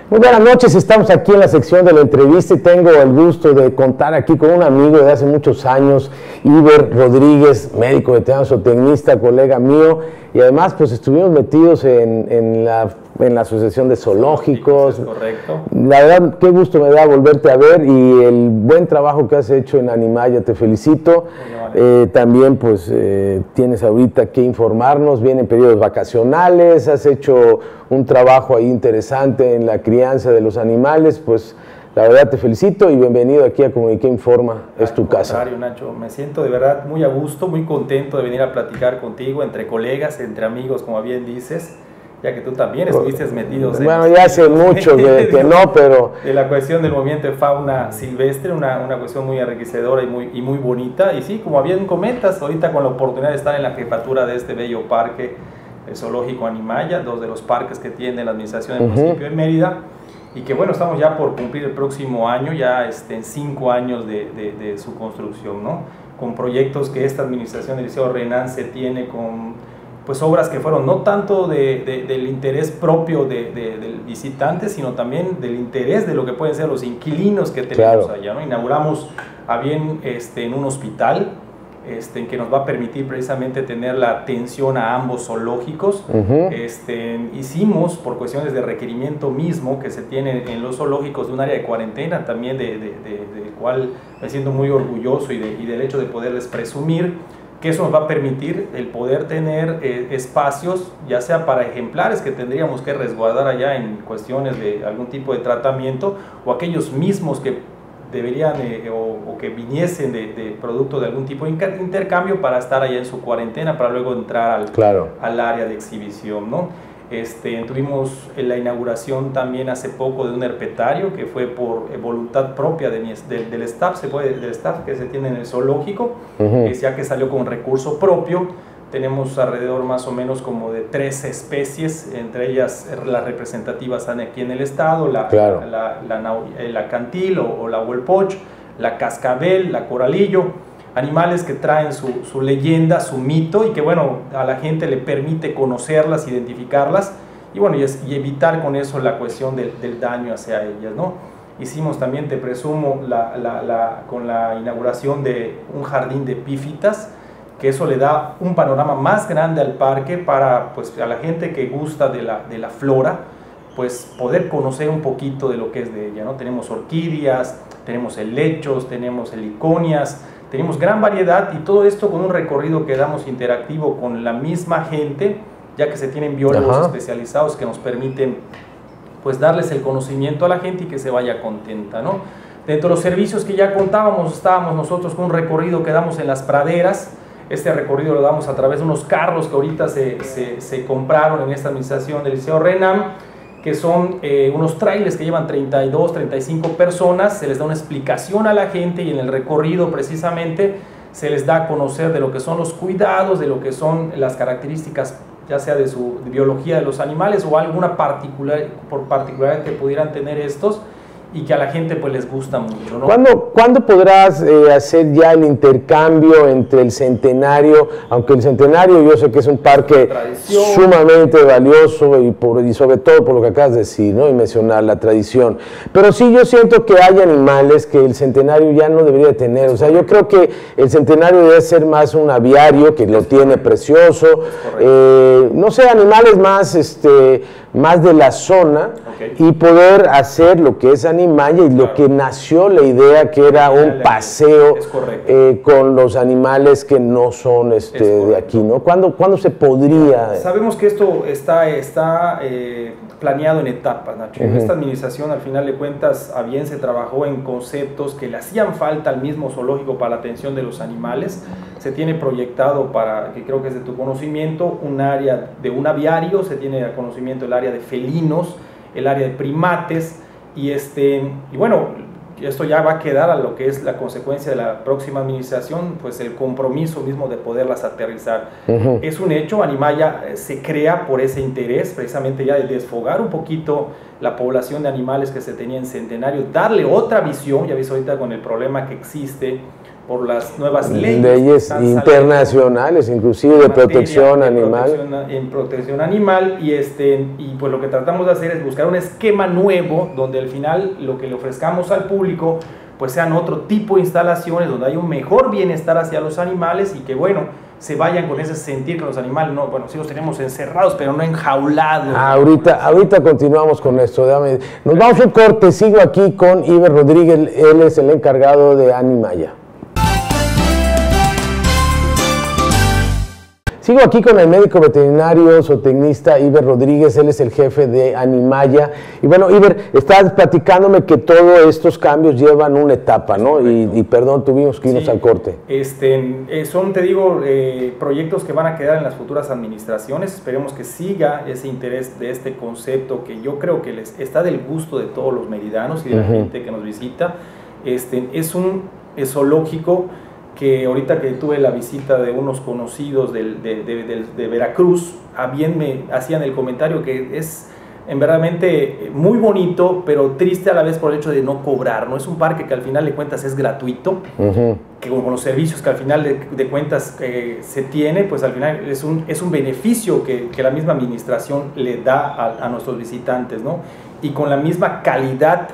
Muy buenas noches, estamos aquí en la sección de la entrevista y tengo el gusto de contar aquí con un amigo de hace muchos años, Iber Rodríguez, médico veterinario zootecnista, colega mío, y además pues estuvimos metidos en la Asociación de Zoológicos. Es correcto. La verdad, qué gusto me da volverte a ver y el buen trabajo que has hecho en Animaya, te felicito. También pues tienes ahorita que informarnos, vienen periodos vacacionales, has hecho un trabajo ahí interesante en la crianza de los animales, pues la verdad te felicito y bienvenido aquí a Comuniqué Informa, es tu casa. Al contrario, Nacho, me siento de verdad muy a gusto, muy contento de venir a platicar contigo, entre colegas, entre amigos, como bien dices, ya que tú también estuviste metido. Bueno, ya hace mucho que no, pero... De la cuestión del movimiento de fauna silvestre, una cuestión muy enriquecedora y muy bonita, y sí, como bien comentas, ahorita con la oportunidad de estar en la jefatura de este bello parque, el Zoológico Animaya, dos de los parques que tiene la administración del municipio de Mérida, y que bueno, estamos ya por cumplir el próximo año, ya en 5 años de su construcción, ¿no? Con proyectos que esta administración del Liceo Renan se tiene con pues obras que fueron no tanto del interés propio del visitante, sino también del interés de lo que pueden ser los inquilinos que tenemos allá, ¿no? Inauguramos en un hospital, que nos va a permitir precisamente tener la atención a ambos zoológicos. Hicimos, por cuestiones de requerimiento mismo que se tiene en los zoológicos, de un área de cuarentena también, del cual me siento muy orgulloso y del hecho de poderles presumir que eso nos va a permitir el poder tener espacios, ya sea para ejemplares que tendríamos que resguardar allá en cuestiones de algún tipo de tratamiento, o aquellos mismos que deberían o que viniesen de producto de algún tipo de intercambio para estar allá en su cuarentena para luego entrar al área de exhibición, ¿no? Tuvimos la inauguración también hace poco de un herpetario que fue por voluntad propia del staff, del staff que se tiene en el zoológico, ya que salió con recurso propio. Tenemos alrededor más o menos como de 13 especies, entre ellas las representativas aquí en el estado, la cantil o la huelpoch, la cascabel, la coralillo, animales que traen su leyenda, su mito, y que bueno, a la gente le permite conocerlas, identificarlas, y bueno, y evitar con eso la cuestión del daño hacia ellas, ¿no? Hicimos también, te presumo, con la inauguración de un jardín de epífitas, que eso le da un panorama más grande al parque para pues, a la gente que gusta de la flora, pues poder conocer un poquito de lo que es de ella, ¿no? Tenemos orquídeas, tenemos helechos, tenemos heliconias, tenemos gran variedad, y todo esto con un recorrido que damos interactivo con la misma gente, ya que se tienen biólogos especializados que nos permiten pues darles el conocimiento a la gente y que se vaya contenta, ¿no? Dentro de los servicios que ya contábamos, estábamos nosotros con un recorrido que damos en las praderas. Este recorrido lo damos a través de unos carros que ahorita se compraron en esta administración del Liceo Renan, que son unos trailers que llevan 32, 35 personas. Se les da una explicación a la gente, y en el recorrido precisamente se les da a conocer de lo que son los cuidados, de lo que son las características, ya sea de su biología de los animales o alguna particularidad que pudieran tener estos, y que a la gente pues les gusta mucho, ¿no? ¿Cuándo podrás hacer ya el intercambio entre el Centenario? Aunque el Centenario yo sé que es un parque sumamente valioso y sobre todo por lo que acabas de decir, ¿no? Y mencionar la tradición. Pero sí, yo siento que hay animales que el Centenario ya no debería tener. O sea, yo creo que el Centenario debe ser más un aviario, que lo tiene precioso. No sé, animales más de la zona, y poder hacer lo que es Animaya y lo que nació la idea, que era un paseo con los animales que no son de aquí, ¿no? ¿Cuándo se podría? Sabemos que esto está planeado en etapas, Nacho. Esta administración, al final de cuentas, a bien se trabajó en conceptos que le hacían falta al mismo zoológico para la atención de los animales. Se tiene proyectado, que creo que es de tu conocimiento, un área de un aviario, se tiene conocimiento el área de felinos, el área de primates, y bueno, esto ya va a quedar a lo que es la consecuencia de la próxima administración, pues el compromiso mismo de poderlas aterrizar. Es un hecho, Animaya se crea por ese interés, precisamente ya de desfogar un poquito la población de animales que se tenía en Centenario, darle otra visión. Ya ves ahorita con el problema que existe por las nuevas leyes internacionales, inclusive de protección animal. En protección animal, y pues lo que tratamos de hacer es buscar un esquema nuevo donde al final lo que le ofrezcamos al público pues sean otro tipo de instalaciones donde hay un mejor bienestar hacia los animales y que bueno, se vayan con ese sentir que los animales, no, bueno, sí los tenemos encerrados, pero no enjaulados. Ahorita continuamos con esto. Nos vamos a un corte, sigo aquí con Iber Rodríguez, él es el encargado de Animaya. Sigo aquí con el médico veterinario zootecnista Iber Rodríguez, él es el jefe de Animaya. Y bueno, Iber, estás platicándome que todos estos cambios llevan una etapa, ¿no? Y perdón, tuvimos que irnos al corte. Son, te digo, proyectos que van a quedar en las futuras administraciones. Esperemos que siga ese interés de este concepto que yo creo que les está del gusto de todos los meridanos y de la gente que nos visita. Es un zoológico que ahorita que tuve la visita de unos conocidos de Veracruz, bien me hacían el comentario que es verdaderamente muy bonito, pero triste a la vez por el hecho de no cobrar, ¿no? Es un parque que al final de cuentas es gratuito, que con los servicios que al final de cuentas se tiene, pues al final es un beneficio que la misma administración le da a nuestros visitantes, ¿no? Y con la misma calidad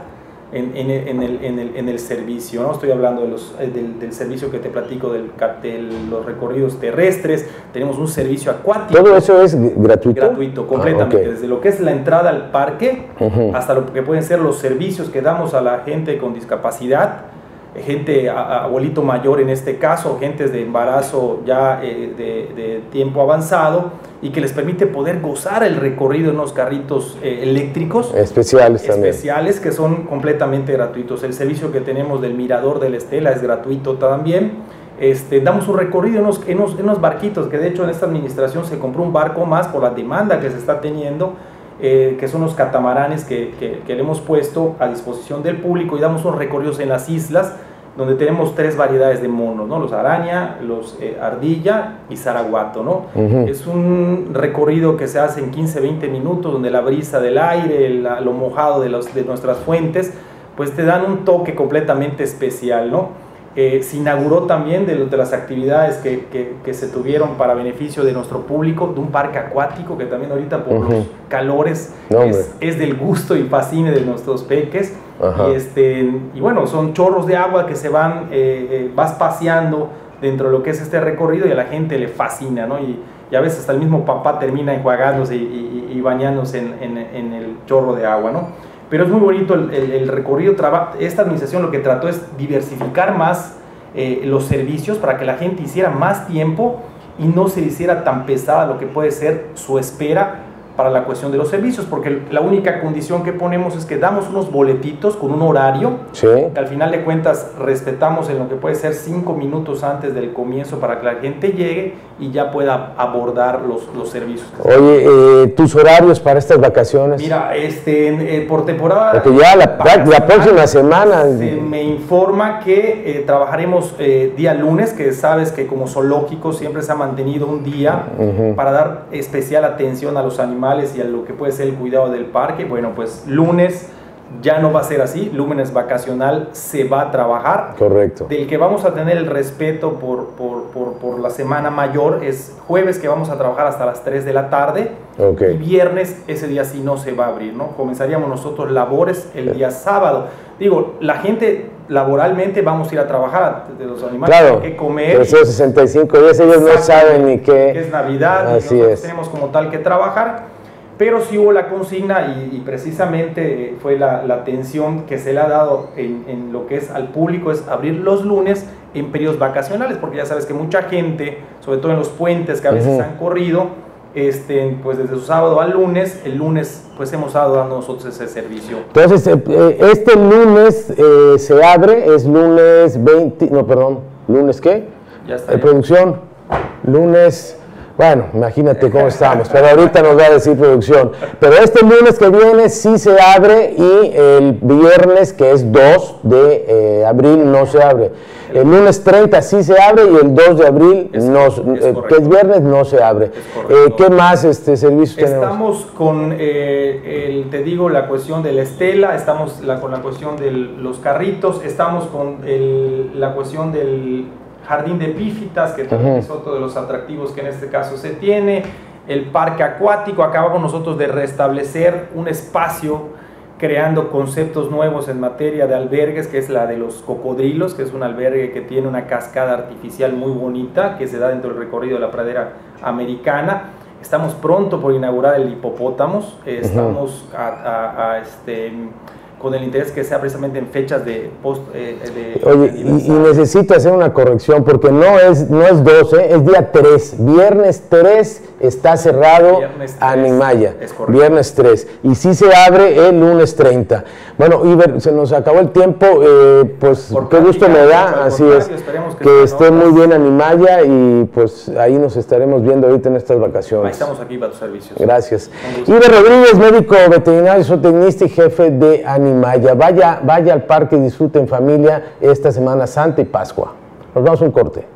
en el servicio, ¿no? Estoy hablando del servicio que te platico de los recorridos terrestres. Tenemos un servicio acuático. ¿Todo eso es gratuito? Gratuito, completamente. Desde lo que es la entrada al parque hasta lo que pueden ser los servicios que damos a la gente con discapacidad, gente, abuelito mayor en este caso, gentes de embarazo ya de tiempo avanzado, y que les permite poder gozar el recorrido en unos carritos eléctricos especiales que son completamente gratuitos. El servicio que tenemos del Mirador de la Estela es gratuito también. Damos un recorrido en unos barquitos, que de hecho en esta administración se compró un barco más por la demanda que se está teniendo, que son los catamaranes que le hemos puesto a disposición del público, y damos unos recorridos en las islas donde tenemos 3 variedades de monos, ¿no? Los araña, los ardilla y zaraguato, ¿no? Es un recorrido que se hace en 15-20 minutos, donde la brisa del aire, lo mojado de nuestras fuentes, pues te dan un toque completamente especial, ¿no? Se inauguró también de las actividades que se tuvieron para beneficio de nuestro público, de un parque acuático que también ahorita por los calores es del gusto y fascine de nuestros peques. Y bueno, son chorros de agua que se vas paseando dentro de lo que es este recorrido, y a la gente le fascina, ¿no? Y a veces hasta el mismo papá termina enjuagándose y bañándose en el chorro de agua, ¿no? Pero es muy bonito el recorrido. Esta administración lo que trató es diversificar más los servicios para que la gente hiciera más tiempo y no se hiciera tan pesada lo que puede ser su espera para la cuestión de los servicios, porque la única condición que ponemos es que damos unos boletitos con un horario, que al final de cuentas respetamos en lo que puede ser 5 minutos antes del comienzo para que la gente llegue y ya pueda abordar los servicios. Oye, ¿tus horarios para estas vacaciones? Mira, por temporada... Porque ya la próxima semana... Se me informa que trabajaremos día lunes, que sabes que como zoológico siempre se ha mantenido un día para dar especial atención a los animales y a lo que puede ser el cuidado del parque. Bueno, pues lunes ya no va a ser así, lunes vacacional se va a trabajar. Correcto. Del que vamos a tener el respeto por la semana mayor es jueves, que vamos a trabajar hasta las 3 de la tarde. Y viernes, ese día sí no se va a abrir, ¿no? Comenzaríamos nosotros labores el día sábado. Digo, la gente laboralmente vamos a ir a trabajar, de los animales hay que comer. 365 días ellos no saben ni qué. Es Navidad, así y nosotros tenemos como tal que trabajar. Pero sí hubo la consigna y precisamente fue la atención que se le ha dado en lo que es al público, es abrir los lunes en periodos vacacionales, porque ya sabes que mucha gente, sobre todo en los puentes que a veces han corrido, pues desde su sábado al lunes, el lunes pues hemos estado dando nosotros ese servicio. Entonces, este lunes se abre, es lunes 20, no, perdón, ¿lunes qué? Ya está. Producción, lunes Bueno, imagínate cómo estamos, pero ahorita nos va a decir producción. Pero este lunes que viene sí se abre y el viernes, que es 2 de abril, no se abre. El lunes 30 sí se abre y el 2 de abril, que es viernes, no se abre. ¿Qué más servicios tenemos? Estamos con, te digo, la cuestión de la estela, estamos con la cuestión de los carritos, estamos con la cuestión del jardín de epífitas, que también es otro de los atractivos que en este caso se tiene, el parque acuático. Acabamos nosotros de restablecer un espacio creando conceptos nuevos en materia de albergues, que es la de los cocodrilos, que es un albergue que tiene una cascada artificial muy bonita, que se da dentro del recorrido de la pradera americana. Estamos pronto por inaugurar el hipopótamos, estamos con el interés que sea precisamente en fechas de post... Oye, y necesito hacer una corrección, porque no es 12, es día 3. Viernes 3 está cerrado Animaya. Viernes 3. Y sí se abre el lunes 30. Bueno, Iber, se nos acabó el tiempo, pues qué gusto me da, así es, que esté muy bien Animaya y pues ahí nos estaremos viendo ahorita en estas vacaciones. Ahí estamos aquí para tus servicios. Gracias. Iber Rodríguez, médico veterinario, zootecnista y jefe de Animaya. Vaya al parque y disfrute en familia esta Semana Santa y Pascua. Nos vamos a un corte.